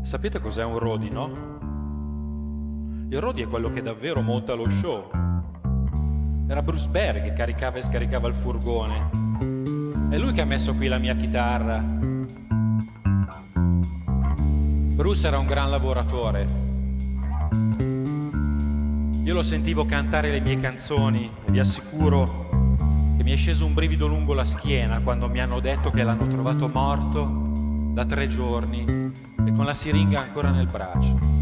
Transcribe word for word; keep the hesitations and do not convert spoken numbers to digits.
Sapete cos'è un roadie, no? Il roadie è quello che davvero monta lo show. Era Bruce Berry che caricava e scaricava il furgone. È lui che ha messo qui la mia chitarra. Bruce era un gran lavoratore. Io lo sentivo cantare le mie canzoni e vi assicuro che mi è sceso un brivido lungo la schiena quando mi hanno detto che l'hanno trovato morto da tre giorni e con la siringa ancora nel braccio.